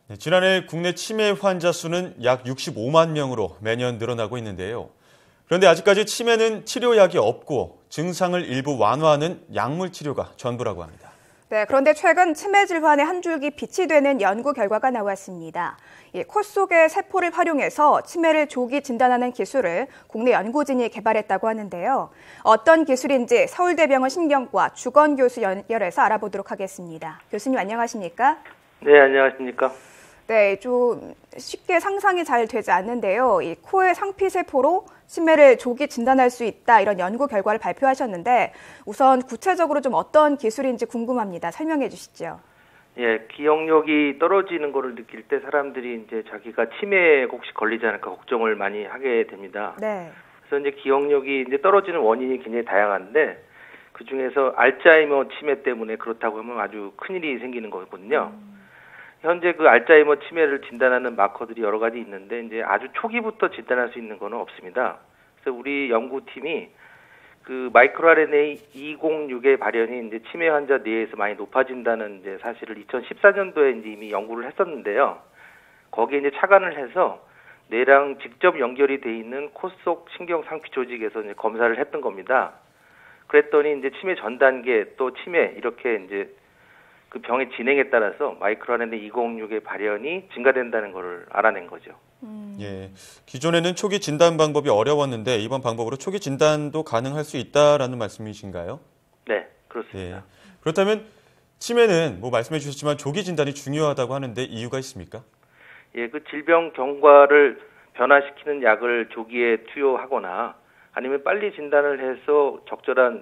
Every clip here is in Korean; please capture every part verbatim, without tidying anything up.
네, 지난해 국내 치매 환자 수는 약 육십오만 명으로 매년 늘어나고 있는데요. 그런데 아직까지 치매는 치료약이 없고 증상을 일부 완화하는 약물 치료가 전부라고 합니다. 네, 그런데 최근 치매 질환의 한 줄기 빛이 되는 연구 결과가 나왔습니다. 이 코 속의 세포를 활용해서 치매를 조기 진단하는 기술을 국내 연구진이 개발했다고 하는데요. 어떤 기술인지 서울대병원 신경과 주건 교수 연결해서 알아보도록 하겠습니다. 교수님 안녕하십니까? 네, 안녕하십니까? 네, 좀 쉽게 상상이 잘 되지 않는데요. 이 코의 상피세포로 치매를 조기 진단할 수 있다, 이런 연구 결과를 발표하셨는데 우선 구체적으로 좀 어떤 기술인지 궁금합니다. 설명해 주시죠. 예, 기억력이 떨어지는 거를 느낄 때 사람들이 이제 자기가 치매에 혹시 걸리지 않을까 걱정을 많이 하게 됩니다. 네. 그래서 이제 기억력이 이제 떨어지는 원인이 굉장히 다양한데 그 중에서 알츠하이머 치매 때문에 그렇다고 하면 아주 큰일이 생기는 거거든요. 음. 현재 그 알츠하이머 치매를 진단하는 마커들이 여러 가지 있는데 이제 아주 초기부터 진단할 수 있는 거는 없습니다. 그래서 우리 연구팀이 그 마이크로 알엔에이 이공육의 발현이 이제 치매 환자 뇌에서 많이 높아진다는 이제 사실을 이천십사 년도에 이제 이미 연구를 했었는데요. 거기에 이제 착안을 해서 뇌랑 직접 연결이 돼 있는 코 속 신경 상피 조직에서 이제 검사를 했던 겁니다. 그랬더니 이제 치매 전 단계 또 치매 이렇게 이제 그 병의 진행에 따라서 마이크로 알엔에이 이공육의 발현이 증가된다는 것을 알아낸 거죠. 음. 예, 기존에는 초기 진단 방법이 어려웠는데 이번 방법으로 초기 진단도 가능할 수 있다라는 말씀이신가요? 네, 그렇습니다. 예, 그렇다면 치매는 뭐 말씀해 주셨지만 조기 진단이 중요하다고 하는데 이유가 있습니까? 예, 그 질병 경과를 변화시키는 약을 조기에 투여하거나 아니면 빨리 진단을 해서 적절한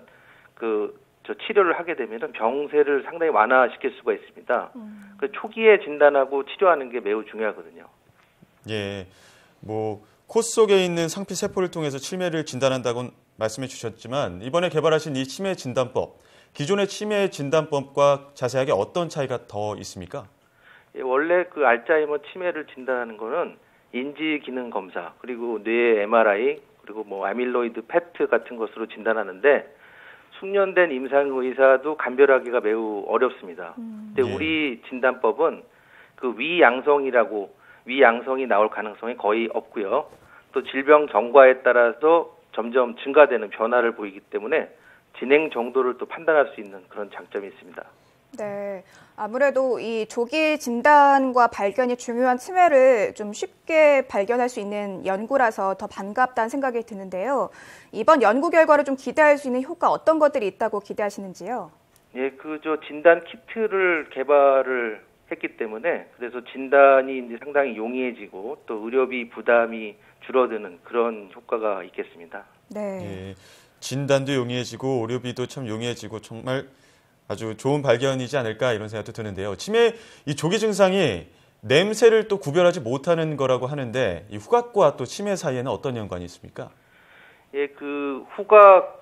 그 저 치료를 하게 되면 병세를 상당히 완화시킬 수가 있습니다. 음. 그 초기에 진단하고 치료하는 게 매우 중요하거든요. 예, 뭐 코 속에 있는 상피 세포를 통해서 치매를 진단한다고 말씀해 주셨지만 이번에 개발하신 이 치매 진단법, 기존의 치매 진단법과 자세하게 어떤 차이가 더 있습니까? 예, 원래 그 알츠하이머 치매를 진단하는 거는 인지 기능 검사, 그리고 뇌 엠알아이, 그리고 뭐 아밀로이드 페트 같은 것으로 진단하는데 숙련된 임상 의사도 감별하기가 매우 어렵습니다. 음. 근데 예. 우리 진단법은 그 위양성이라고 위양성이 나올 가능성이 거의 없고요. 또 질병 경과에 따라서 점점 증가되는 변화를 보이기 때문에 진행 정도를 또 판단할 수 있는 그런 장점이 있습니다. 네, 아무래도 이 조기 진단과 발견이 중요한 치매를 좀 쉽게 발견할 수 있는 연구라서 더 반갑다는 생각이 드는데요. 이번 연구 결과를 좀 기대할 수 있는 효과 어떤 것들이 있다고 기대하시는지요? 예, 그 저 진단 키트를 개발을 했기 때문에 그래서 진단이 이제 상당히 용이해지고 또 의료비 부담이 줄어드는 그런 효과가 있겠습니다. 네. 예, 진단도 용이해지고 의료비도 참 용이해지고 정말 아주 좋은 발견이지 않을까 이런 생각도 드는데요. 치매 이 조기 증상이 냄새를 또 구별하지 못하는 거라고 하는데 이 후각과 또 치매 사이에는 어떤 연관이 있습니까? 예, 그 후각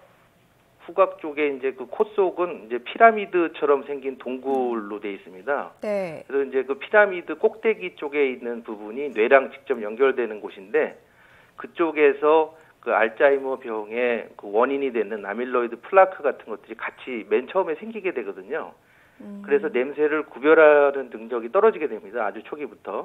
후각 쪽에 이제 그 코 속은 이제 피라미드처럼 생긴 동굴로 되어 있습니다. 네. 그래서 이제 그 피라미드 꼭대기 쪽에 있는 부분이 뇌랑 직접 연결되는 곳인데 그쪽에서 그 알츠하이머 병의 그 원인이 되는 아밀로이드 플라크 같은 것들이 같이 맨 처음에 생기게 되거든요. 음. 그래서 냄새를 구별하는 능력이 떨어지게 됩니다. 아주 초기부터.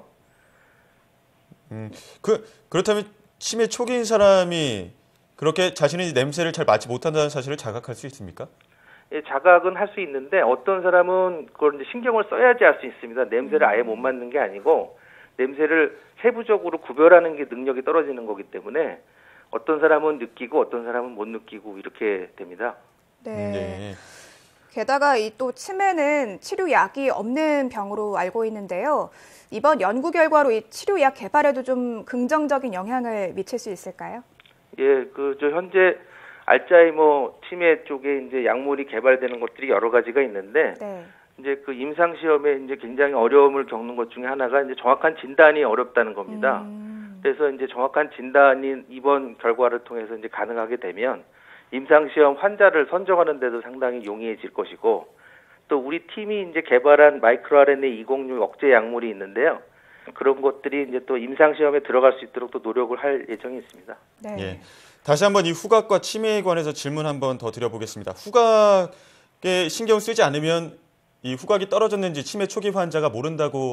음, 그 그렇다면 치매 초기인 사람이 그렇게 자신이 냄새를 잘 맡지 못한다는 사실을 자각할 수 있습니까? 예, 자각은 할 수 있는데 어떤 사람은 그걸 이제 신경을 써야지 할 수 있습니다. 냄새를 아예 못 맡는 게 아니고 냄새를 세부적으로 구별하는 게 능력이 떨어지는 거기 때문에 어떤 사람은 느끼고 어떤 사람은 못 느끼고 이렇게 됩니다. 네. 네. 게다가 이 또 치매는 치료약이 없는 병으로 알고 있는데요. 이번 연구 결과로 이 치료약 개발에도 좀 긍정적인 영향을 미칠 수 있을까요? 예, 그 저 현재 알츠하이머 치매 쪽에 이제 약물이 개발되는 것들이 여러 가지가 있는데 네. 이제 그 임상 시험에 이제 굉장히 어려움을 겪는 것 중에 하나가 이제 정확한 진단이 어렵다는 겁니다. 음. 그래서 이제 정확한 진단이 이번 결과를 통해서 이제 가능하게 되면 임상 시험 환자를 선정하는 데도 상당히 용이해질 것이고 또 우리 팀이 이제 개발한 마이크로 알엔에이 이공육 억제 약물이 있는데요. 그런 것들이 이제 또 임상 시험에 들어갈 수 있도록 또 노력을 할 예정이 있습니다. 네. 예. 다시 한번 이 후각과 치매에 관해서 질문 한번 더 드려보겠습니다. 후각에 신경 쓰지 않으면 이 후각이 떨어졌는지 치매 초기 환자가 모른다고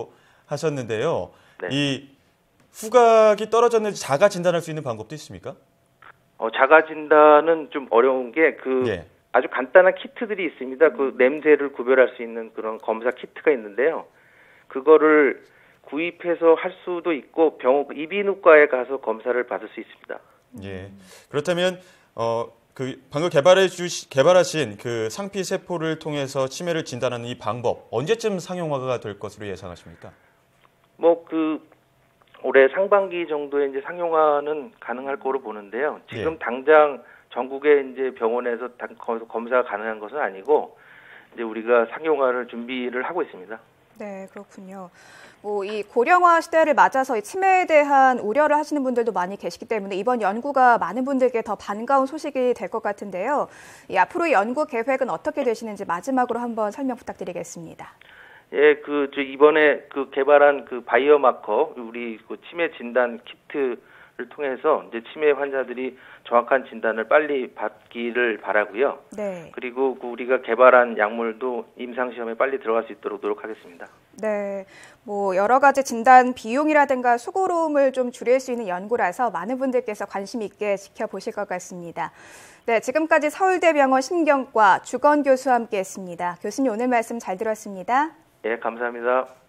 하셨는데요. 네. 이 후각이 떨어졌는지 자가 진단할 수 있는 방법도 있습니까? 어, 자가 진단은 좀 어려운 게 그 예. 아주 간단한 키트들이 있습니다. 그 냄새를 구별할 수 있는 그런 검사 키트가 있는데요. 그거를 구입해서 할 수도 있고 병원 이비인후과에 가서 검사를 받을 수 있습니다. 예. 그렇다면 어, 그 방금 개발해 주시 개발하신 그 상피 세포를 통해서 치매를 진단하는 이 방법 언제쯤 상용화가 될 것으로 예상하십니까? 뭐 그 올해 상반기 정도에 이제 상용화는 가능할 거로 보는데요. 지금 예. 당장 전국의 이제 병원에서 검사가 가능한 것은 아니고 이제 우리가 상용화를 준비를 하고 있습니다. 네, 그렇군요. 뭐 이 고령화 시대를 맞아서 이 치매에 대한 우려를 하시는 분들도 많이 계시기 때문에 이번 연구가 많은 분들께 더 반가운 소식이 될 것 같은데요. 이 앞으로 연구 계획은 어떻게 되시는지 마지막으로 한번 설명 부탁드리겠습니다. 예, 그 저 이번에 그 개발한 그 바이오마커 우리 그 치매 진단 키트를 통해서 이제 치매 환자들이 정확한 진단을 빨리 받기를 바라고요. 네. 그리고 그 우리가 개발한 약물도 임상 시험에 빨리 들어갈 수 있도록 노력하겠습니다. 네, 뭐 여러 가지 진단 비용이라든가 수고로움을 좀 줄일 수 있는 연구라서 많은 분들께서 관심 있게 지켜보실 것 같습니다. 네, 지금까지 서울대병원 심경과 주건 교수와 함께했습니다. 교수님 오늘 말씀 잘 들었습니다. 예, 감사합니다.